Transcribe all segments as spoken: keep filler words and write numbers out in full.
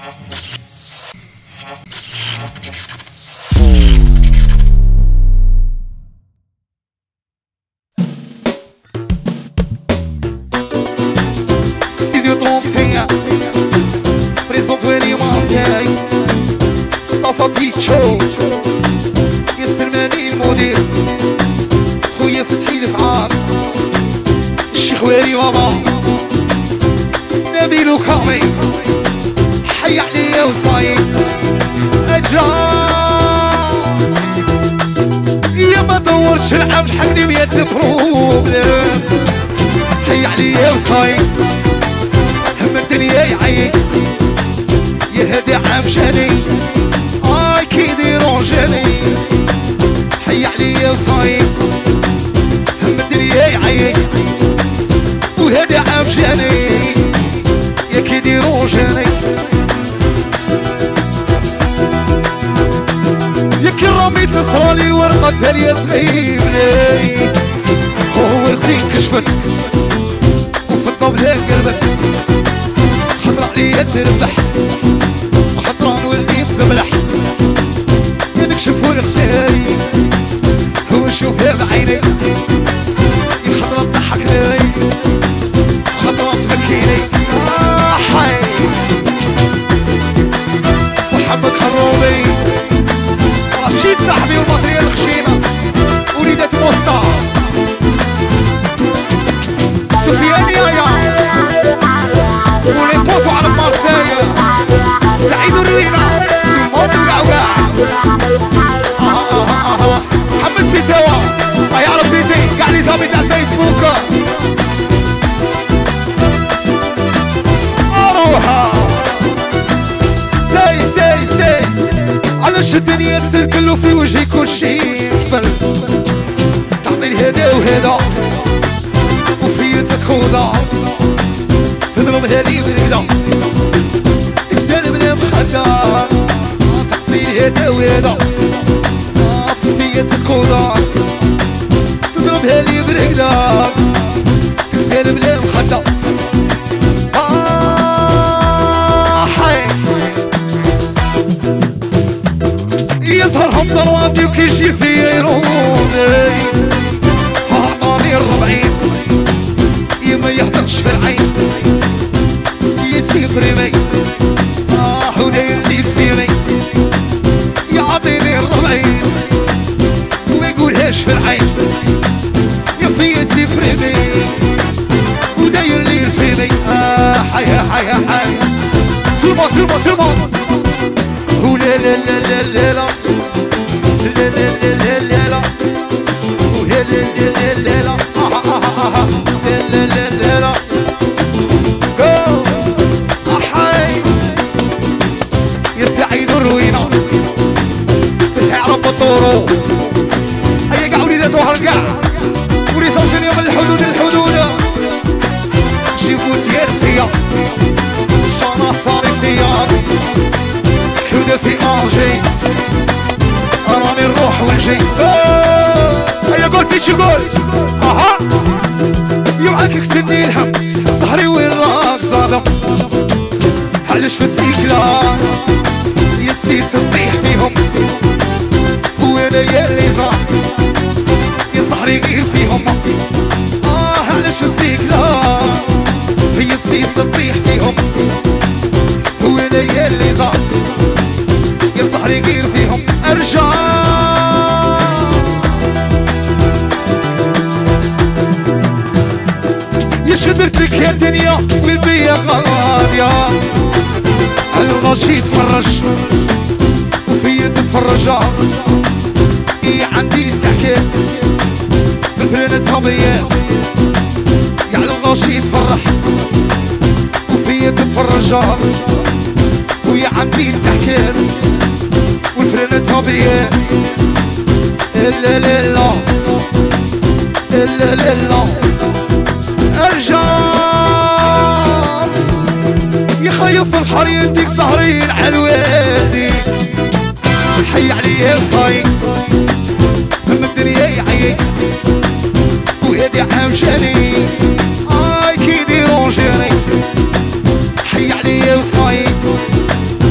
بيتشو يسلماني المدير خويا فتحي الفعال الشيخ واري بابا نبيل وكامي حي عليا وصايد اجا يا ما دورتش العبد حقني مية بروبلم حي عليا وصايد هم الدنيا يعيد يهدي عام شاني اي كيديرون جاني حي عليا وصايد هم الدنيا يعيد وهدي عام جاني يا كيديرون جاني يا كرامي تصرالي ورقة تالية صغيبني هو ورقتي كشفت وفي الطبلة قلبت خطرة عليا تربح وخطرة نولي مزبلح يا نكشف ورقتي ونشوفها بعيني يا خطرة تضحكني وخطرة تبكيني آه حي وحبة خروبي رشيد صاحبي والمطرية الخشينة وليدة موسطا سفيان يايا ولي بوتو على مارسيليا سعيد الروينة تيمون والعواع محمد بيتاوا ما يعرف بيتي قاعد يزابط على الفيسبوك اروحها ساي ساي ساي علاش الدنيا تسل كله في وجهي كل شيء قبل تعطي هذا وهذا وفي تتخوضا تضرب هذي بالهدا تكسل بلا مخدة تعطي هذا وهذا وفي تتخوضا تضرب هذي بالهدا تكسل بلا مخدة يظهرهم ضرواتي وكيجي في يروني عطاني الربعين يما يهدرش في العين سياسي بريمي آه وداير لي فيني يعطيني الربعين وما يقولهاش في العين يا سياسي بريمي وداير لي فيني آه حيا حيا حيا تلمو تلمو تلمو ولا لا لا لا لا لا لا لا لا لا لا ولا لا لا لا لا لا لا لا لا جو احي يا سعيد الروينة فتحي رب الطورو هيا قاع وليدات وهرقع ولي صوتني من الحدود الحدود شوفوا تيرتيا شانا صاري فيا حودة في انجي راني نروح ونجي هيا قول فيش قول اها يوعاك اكتني الهم صحري وين راك ظالم علاش في السيكلة يا السيس نطيح فيهم وانا يا اللي ظالم يا صحري غير فيهم اه علاش في السيكلة هي السيس نطيح فيهم وانا يا اللي ظالم يا صحري غير فيهم ارجع شدت لك يا دنيا بالبيا غادية الماشي تفرج وفيا تتفرج اي عندي تعكاس بفرنة بياس يا الماشي يتفرح وفيا تتفرج ويا عندي تعكاس والفرنة بياس الا لا لا الا لا لا ارجع يا خايف الحر يديك سهرين عالوادي حي عليا صايد هم الدنيا يعيد وهادي عام جاني اي كيديرون جاني حي عليا صايد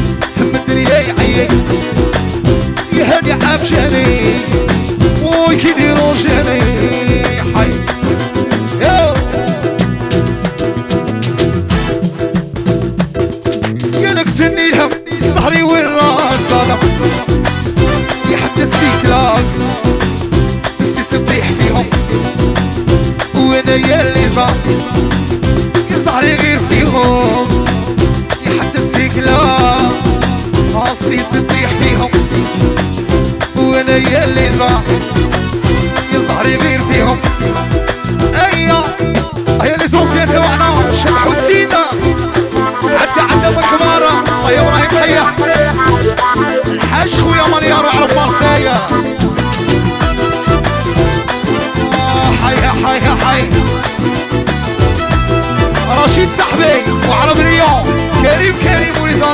وتني لهم الصهري والراس هذا يحدى السيكلاك السيس تطيح فيهم وانا يا اللي صار يا صهري غير فيهم يحدى السيكلاك السيس تطيح فيهم وانا يا اللي صار يا صهري غير فيهم. ايوه هيا لي زوزيان تاعنا شبحوا السيدة حتى عندنا كبارة. يا ابراهيم حيا الحاج خويا مليار وعرف مرسايا. آه حيا حيا حي رشيد صاحبي وعرب رياض كريم كريم وليزا